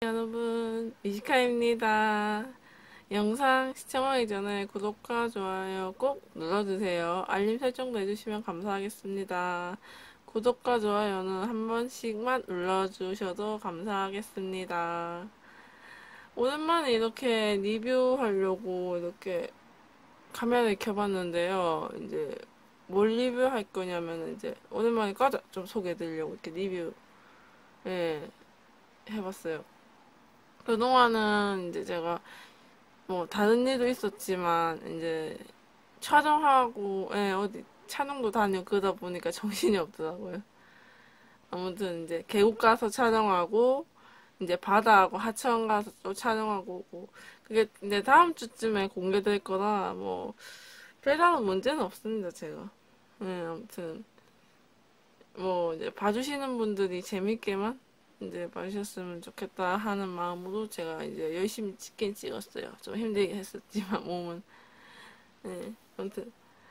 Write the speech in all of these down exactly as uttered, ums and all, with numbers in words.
여러분, 미식카입니다. 영상 시청하기 전에 구독과 좋아요 꼭 눌러주세요. 알림 설정도 해주시면 감사하겠습니다. 구독과 좋아요는 한 번씩만 눌러주셔도 감사하겠습니다. 오랜만에 이렇게 리뷰하려고 이렇게 카메라를 켜봤는데요. 이제 뭘 리뷰할 거냐면 이제 오랜만에 과자 좀 소개해드리려고 이렇게 리뷰 예, 해봤어요. 그동안은 이제 제가 뭐 다른 일도 있었지만 이제 촬영하고 예, 어디 촬영도 다니고 그러다 보니까 정신이 없더라고요. 아무튼 이제 계곡 가서 촬영하고 이제 바다하고 하천 가서 또 촬영하고 오고 그게 이제 다음 주쯤에 공개될 거라 뭐 별다른 문제는 없습니다, 제가. 예, 아무튼 뭐 이제 봐주시는 분들이 재밌게만 이제 봐주셨으면 좋겠다 하는 마음으로 제가 이제 열심히 찍긴 찍었어요. 좀 힘들게 했었지만 몸은. 네, 아무튼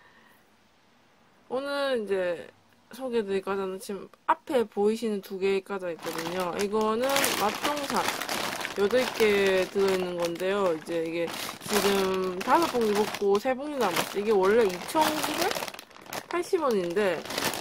오늘 이제 소개해드릴 과자는 지금 앞에 보이시는 두 개의 과자 있거든요. 이거는 맛동산 여덟 개 들어있는 건데요. 이제 이게 지금 다섯 봉지 먹고 세 봉지 남았어요. 이게 원래 이천구백팔십 원인데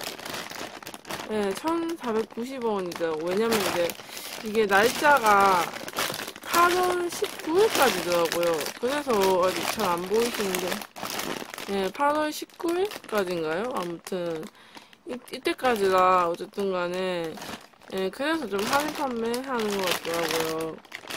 네, 천사백구십 원이죠. 왜냐면 이제 이게 날짜가 팔월 십구 일까지더라고요. 그래서 아직 잘 안 보이시는데, 네, 팔월 십구 일까지인가요? 아무튼 이, 이때까지라 어쨌든 간에 네, 그래서 좀 할인 판매하는 것 같더라고요.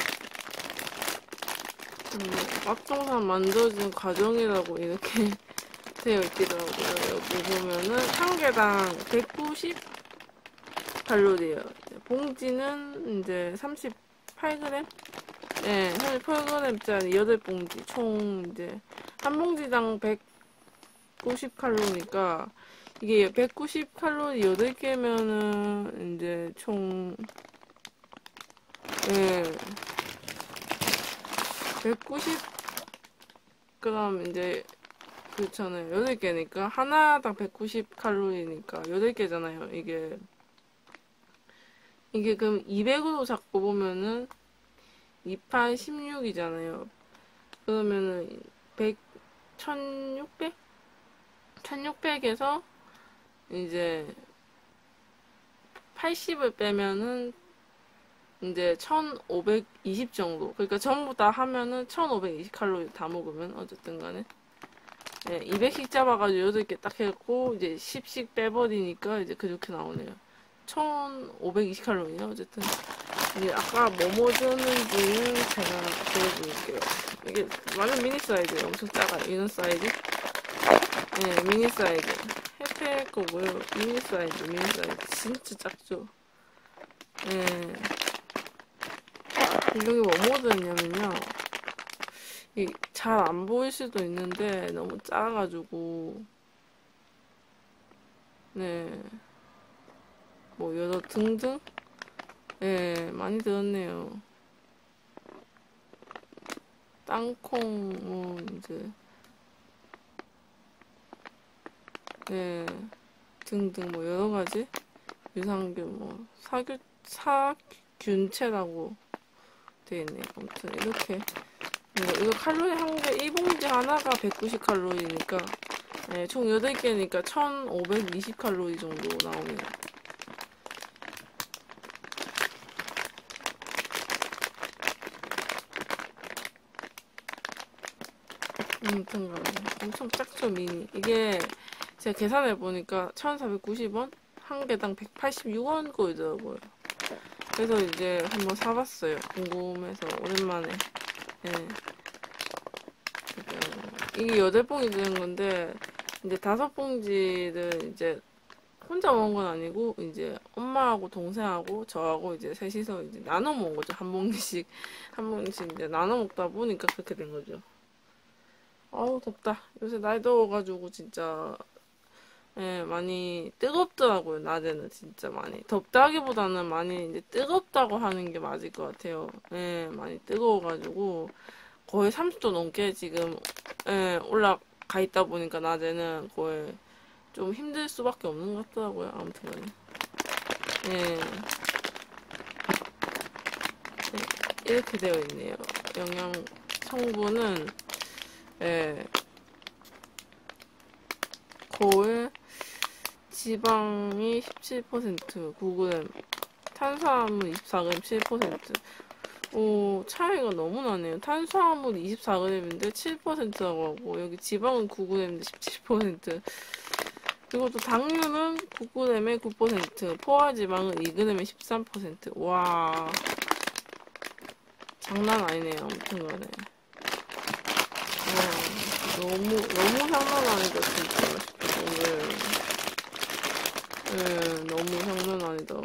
음, 막동산 만들어지는 과정이라고 이렇게 되어 있더라고요. 여기 보면은 한 개당 백구십 칼로리예요. 봉지는 이제 삼십팔 그램? 네, 삼십팔 그램짜리 여덟 봉지. 총 이제 한 봉지당 백구십 칼로리니까 이게 백구십 칼로리 여덟 개면은 이제 총 예. 백구십 그램 이제 그렇잖아요. 여덟 개니까 하나당 백구십 칼로리니까 여덟 개잖아요. 이게 이게 그럼 이백으로 잡고 보면은 이 팔 십육이잖아요. 그러면은 백, 천육백? 천육백에서 이제 팔십을 빼면은 이제 천오백이십 정도. 그러니까 전부 다 하면은 천오백이십 칼로리 다 먹으면 어쨌든 간에. 네, 이백씩 잡아가지고 여덟 개 딱 해갖고 이제 십씩 빼버리니까 이제 그렇게 나오네요. 천오백이십 칼로리네요. 어쨌든 이게 아까 뭐뭐 줬는지는 제가 보여드릴게요. 이게 완전 미니 사이즈예요. 엄청 작아요. 이런 사이즈. 네, 미니 사이즈. 해페 거고요. 미니 사이즈, 미니 사이즈. 진짜 작죠. 네. 이게 뭐뭐 들었냐면요. 잘 안 보일 수도 있는데 너무 작아가지고 네. 뭐 여러 등등 예, 많이 들었네요. 땅콩 뭐 이제 예, 등등 뭐 여러 가지 유산균 뭐 사균 사균체라고 되어 있네요. 아무튼 이렇게 이거, 이거 칼로리 한 개, 이 봉지 하나가 백구십 칼로리니까 예, 총 여덟 개니까 천오백이십 칼로리 정도 나오네요. 아무튼 간에 엄청 작죠, 미니. 이게 제가 계산해보니까 천사백구십 원? 한 개당 백팔십육 원 거이더라고요. 그래서 이제 한번 사봤어요. 궁금해서 오랜만에. 예. 이게 여덟 봉지 드는 건데 이제 다섯 봉지를 이제 혼자 먹은 건 아니고 이제 엄마하고 동생하고 저하고 이제 셋이서 이제 나눠 먹은 거죠. 한 봉지씩 한 봉지씩 이제 나눠 먹다 보니까 그렇게 된 거죠. 아우 덥다. 요새 날 더워가지고 진짜 예, 많이 뜨겁더라고요. 낮에는 진짜 많이 덥다기보다는 많이 이제 뜨겁다고 하는 게 맞을 것 같아요. 예, 많이 뜨거워가지고 거의 삼십 도 넘게 지금 예, 올라가 있다 보니까 낮에는 거의 좀 힘들 수밖에 없는 것 같더라고요. 아무튼 간에 예. 네. 이렇게 되어 있네요. 영양 성분은 예, 거울 지방이 십칠 퍼센트, 구그램, 탄수화물 이십사 그램 칠 퍼센트. 오, 차이가 너무 나네요. 탄수화물 이십사 그램인데 칠 퍼센트라고 하고, 여기 지방은 구 그램인데 십칠 퍼센트. 그리고 또 당류는 구 그램에 구 퍼센트, 포화지방은 이 그램에 십삼 퍼센트. 와, 장난 아니네요. 아무튼 간에. 와, 너무, 너무 장난 아니다, 진짜. 오늘. 예, 너무 장난 아니다.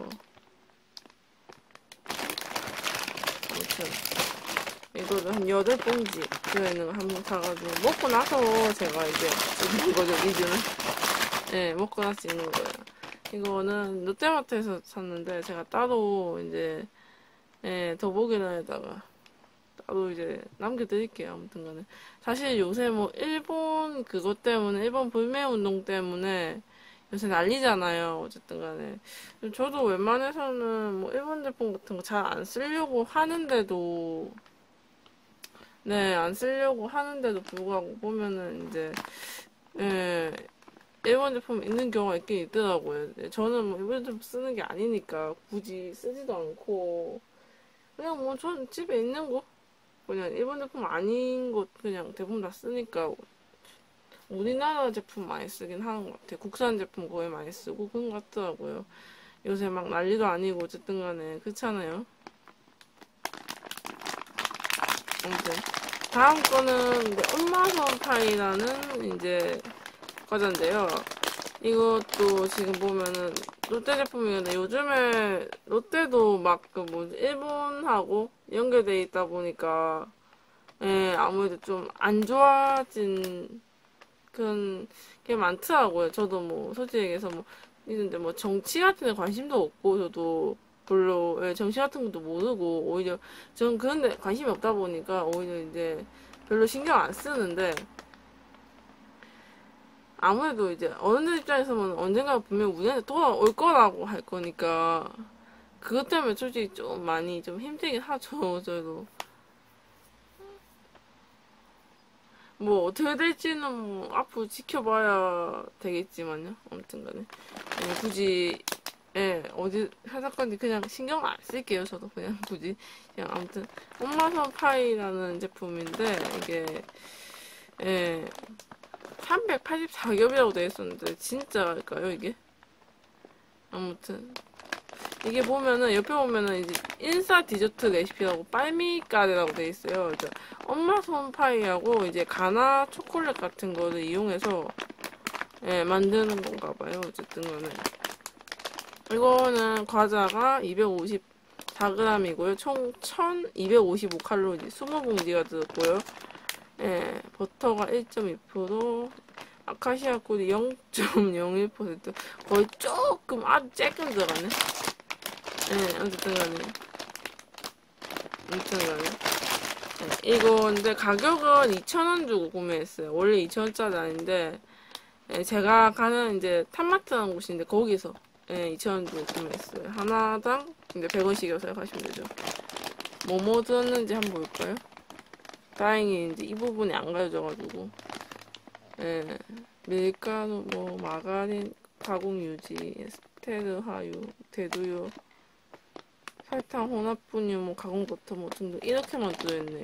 아무튼. 이거를 한 여덟 봉지 들어있는 거 한 번 사가지고, 먹고 나서 제가 이제 찍는 거죠, 리뷰는. 예, 먹고 나서 찍는 거예요. 이거는 롯데마트에서 샀는데, 제가 따로 이제, 예, 더보기란에다가 따로 이제 남겨드릴게요. 아무튼 간에. 사실 요새 뭐, 일본 그것 때문에, 일본 불매 운동 때문에 요새 난리잖아요. 어쨌든 간에. 저도 웬만해서는 뭐, 일본 제품 같은 거 잘 안 쓰려고 하는데도, 네, 안 쓰려고 하는데도 불구하고 보면은 이제, 예, 일본 제품 있는 경우가 있긴 있더라고요. 저는 뭐 일본 제품 쓰는 게 아니니까 굳이 쓰지도 않고, 그냥 뭐 전 집에 있는 거, 그냥 일본 제품 아닌 것 그냥 대부분 다 쓰니까 우리나라 제품 많이 쓰긴 하는 것 같아요. 국산 제품 거의 많이 쓰고 그런 것 같더라고요. 요새 막 난리도 아니고 어쨌든 간에 그렇잖아요. 아무튼 다음 거는 이제 엄마선 파이라는 이제 과자인데요. 이것도 지금 보면은 롯데 제품이는데 요즘에 롯데도 막 그 뭐 일본하고 연결돼 있다 보니까 예, 아무래도 좀 안 좋아진 그런 게 많더라고요. 저도 뭐 솔직히 얘기해서 뭐 있는데 뭐 정치 같은 데 관심도 없고 저도 별로 예, 정치 같은 것도 모르고 오히려 저는 그런 데 관심이 없다 보니까 오히려 이제 별로 신경 안 쓰는데 아무래도 이제 어른들 입장에서는 언젠가 분명 우리한테 돌아올 거라고 할 거니까 그것 때문에 솔직히 좀 많이 좀 힘들긴 하죠. 저도 뭐 어떻게 될지는 뭐 앞으로 지켜봐야 되겠지만요. 아무튼 간에 예, 굳이 예 어디 회사까지 그냥 신경 안 쓸게요. 저도 그냥 굳이 그냥 아무튼 엄마선 파이라는 제품인데 이게 예 삼백팔십사 겹이라고 되어 있었는데 진짜일까요 이게? 아무튼 이게 보면은 옆에 보면은 이제 인싸 디저트 레시피라고 빨미까레라고 되어 있어요. 이제 엄마 손 파이하고 이제 가나 초콜릿 같은 거를 이용해서 예, 만드는 건가 봐요. 어쨌든 간에 이거는 과자가 이백오십사 그램이고요. 총 천이백오십오 칼로리 이십 봉지가 들었고요. 예, 버터가 일 점 이 퍼센트, 아카시아 꿀이 영 점 영일 퍼센트, 거의 조금 아주 조금 들어가네. 예, 어쨌든 간에 어쨌든 간에 예, 이거 근데 가격은 이천 원 주고 구매했어요. 원래 이천 원짜리 아닌데 예, 제가 가는 이제 탑마트라는 곳인데 거기서 예, 이천 원 주고 구매했어요. 하나당 이제 백 원씩이라고 생각하시면 되죠. 뭐뭐 들었는지 한번 볼까요? 다행히 이제 이 부분이 안 가려져가지고 예, 밀가루, 뭐 마가린, 가공유지, 스테르하유, 대두유, 설탕, 혼합분유, 뭐 가공버터 뭐 등등 이렇게만 들어있네요.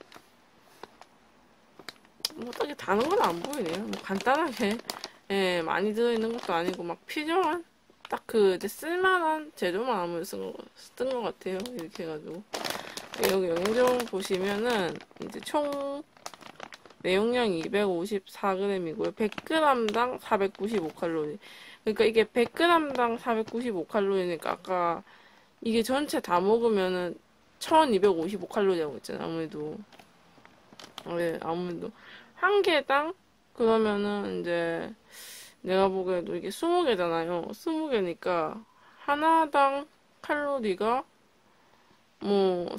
뭐 딱히 다른 건 안 보이네요. 뭐 간단하게 예, 많이 들어있는 것도 아니고 막 필요한 딱 그 이제 쓸만한 재료만 아무래도 쓴 거, 쓴 것 같아요. 이렇게 해가지고 여기 영양제품 보시면은 이제 총 내용량이 이백오십사 그램이고요. 백 그램당 사백구십오 칼로리. 그러니까 이게 백 그램당 사백구십오 칼로리니까 아까 이게 전체 다 먹으면은 천이백오십오 칼로리라고 했잖아요. 아무래도. 네, 아무래도. 한 개당 그러면은 이제 내가 보기에도 이게 스무 개잖아요. 스무 개니까 하나당 칼로리가 뭐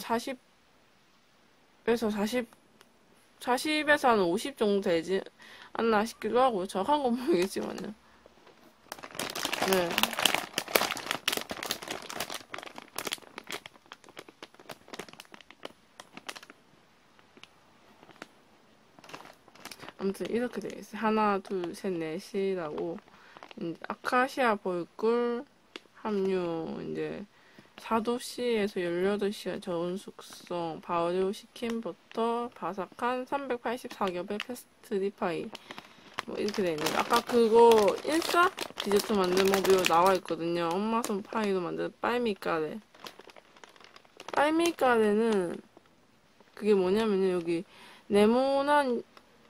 사십에서 사십 사십에서 한 오십 정도 되지 않나 싶기도 하고요. 정확한 건 모르겠지만요. 네. 아무튼 이렇게 되어 있어요. 하나, 둘, 셋, 넷이라고. 이제 아카시아 벌꿀 함유, 이제 사 도씨에서 열여덟 시간 저온 숙성, 발효 시킨 버터, 바삭한 삼백팔십사 겹의 패스트리 파이. 뭐 이렇게 돼 있는데, 아까 그거 인싸 디저트 만든 법이 나와 있거든요. 엄마 손 파이로 만든 빨미까레. 빨미까레는 그게 뭐냐면요, 여기 네모난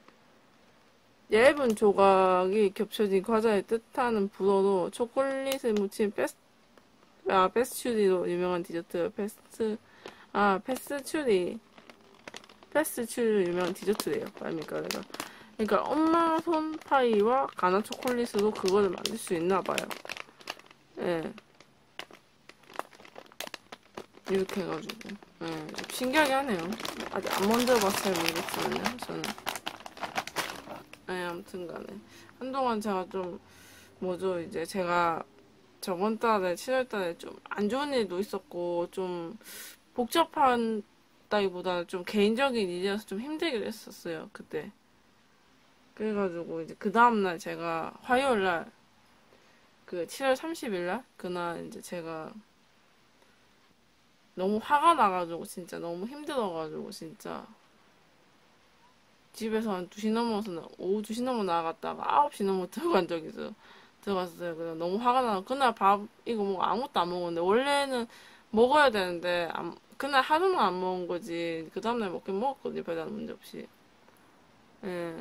얇은 조각이 겹쳐진 과자의 뜻하는 불어로 초콜릿을 묻힌 페스, 아, 페스츄리로 유명한 디저트, 페스트, 아, 페스츄리, 페스츄리로 유명한 디저트래요, 빨미까레가. 그러니까 엄마 손 파이와 가나 초콜릿으로 그거를 만들 수 있나 봐요. 예. 이렇게 해가지고. 예. 좀 신기하게 하네요. 아직 안 만들어봐서 잘 모르겠지만요, 저는. 예, 아무튼 간에. 한동안 제가 좀, 뭐죠, 이제 제가 저번 달에, 칠월 달에 좀 안 좋은 일도 있었고, 좀 복잡한다기보다는 좀 개인적인 일이어서 좀 힘들기도 했었어요, 그때. 그래가지고 이제 그 다음날 제가 화요일날 그 칠월 삼십일날 그날 이제 제가 너무 화가 나가지고 진짜 너무 힘들어가지고 진짜 집에서 한 두 시 넘어서 오후 두 시 넘어 나갔다가 아홉 시 넘어 들어간 적이 있어요. 들어갔어요. 그래서 너무 화가 나고 그날 밥 이거 뭐 아무것도 안 먹었는데 원래는 먹어야 되는데 안- 그날 하루만 안 먹은 거지 그 다음날 먹긴 먹었거든요. 별다른 문제 없이. 예.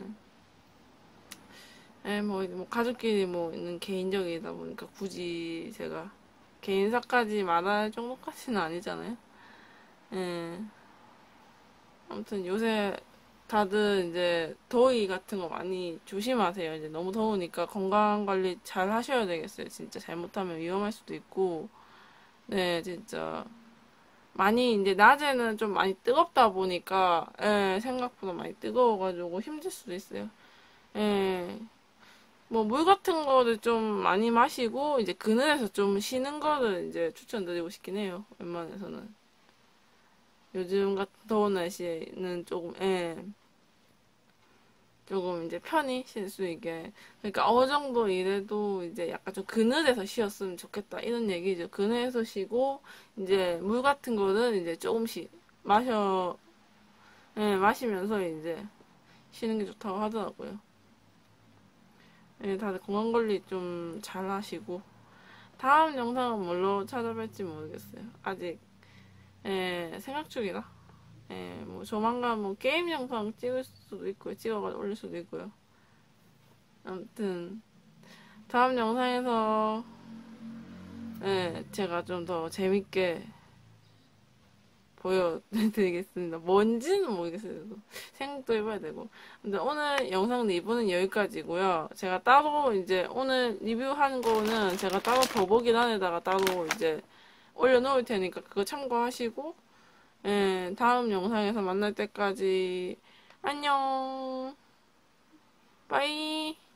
예, 뭐, 뭐, 가족끼리 뭐, 있는 개인적이다 보니까 굳이 제가 개인사까지 말할 정도까지는 아니잖아요. 예. 아무튼 요새 다들 이제 더위 같은 거 많이 조심하세요. 이제 너무 더우니까 건강 관리 잘 하셔야 되겠어요. 진짜 잘못하면 위험할 수도 있고. 네, 진짜. 많이 이제 낮에는 좀 많이 뜨겁다 보니까, 예, 생각보다 많이 뜨거워가지고 힘들 수도 있어요. 예. 뭐, 물 같은 거를 좀 많이 마시고, 이제 그늘에서 좀 쉬는 거를 이제 추천드리고 싶긴 해요. 웬만해서는. 요즘 같은 더운 날씨에는 조금, 예, 조금 이제 편히 쉴 수 있게. 그러니까 어느 정도 일해도 이제 약간 좀 그늘에서 쉬었으면 좋겠다. 이런 얘기죠. 그늘에서 쉬고, 이제 물 같은 거는 이제 조금씩 마셔, 예, 마시면서 이제 쉬는 게 좋다고 하더라고요. 예, 다들 건강관리 좀 잘 하시고. 다음 영상은 뭘로 찾아뵐지 모르겠어요. 아직, 예, 생각 중이라. 예, 뭐, 조만간 뭐, 게임 영상 찍을 수도 있고요. 찍어가지고 올릴 수도 있고요. 아무튼, 다음 영상에서, 예, 제가 좀 더 재밌게 보여드리겠습니다. 뭔지는 모르겠어요. 생각도 해봐야 되고. 근데 오늘 영상 리뷰는 여기까지고요. 제가 따로 이제 오늘 리뷰하는 거는 제가 따로 더보기란에다가 따로 이제 올려놓을 테니까 그거 참고하시고, 예, 다음 영상에서 만날 때까지 안녕. 빠이.